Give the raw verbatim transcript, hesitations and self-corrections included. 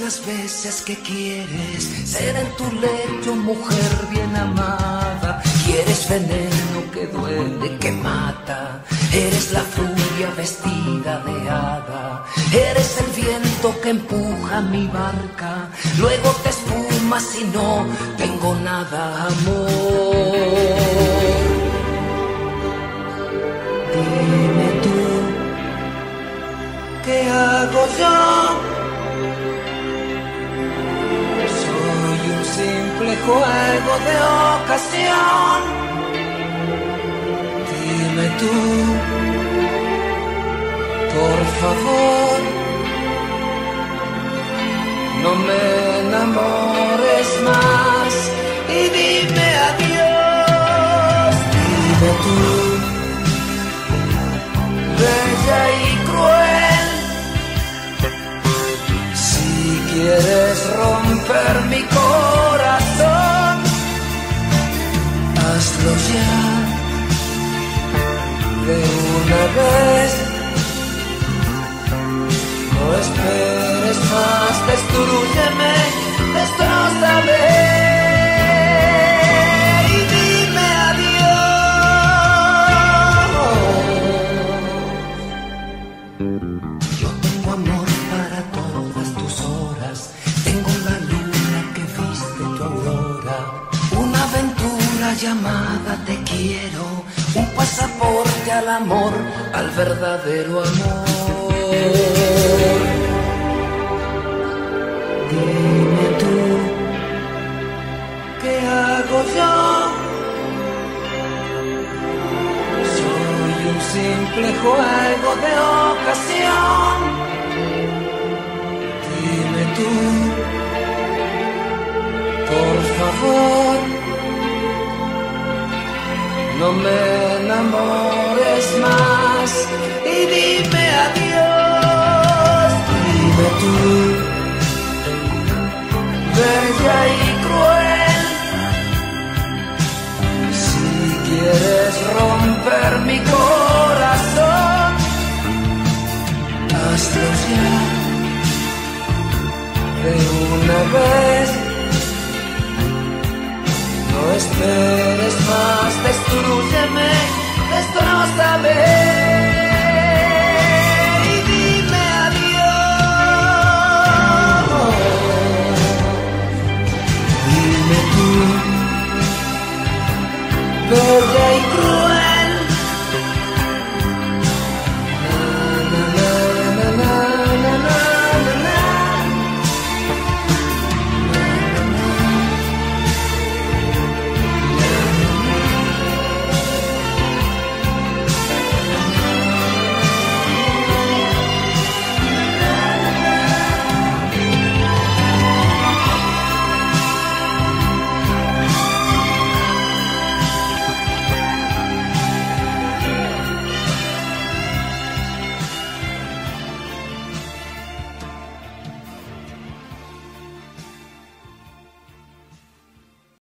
las veces que quieres ser en tu lecho mujer bien amada. Quieres veneno que duele, que mata. Eres la furia vestida de hada. Eres el viento que empuja mi barca. Luego te esfumas y no tengo nada, amor. Dime tú, ¿qué hago yo? Soy un simple juego de ocasión. Dime tú, por favor, no me enamores más y dime adiós. Dime tú, bella y cruel, si quieres romper mi corazón, hazlo ya, de una vez. No esperes más, destrúyeme, destrózame y dime adiós. Yo tengo amor para todas tus horas, tengo la luna que viste tu aurora, una aventura llamada te quiero, un pasaporte al amor, al verdadero amor. Dime tú, ¿qué hago yo? Soy un simple juego de ocasión. Dime tú, por favor, no me enamores más y dime adiós. Dime tú, bella y cruel, si quieres romper mi corazón, hazlo ya, de una vez. No esperes más, destrúyeme, destrózame.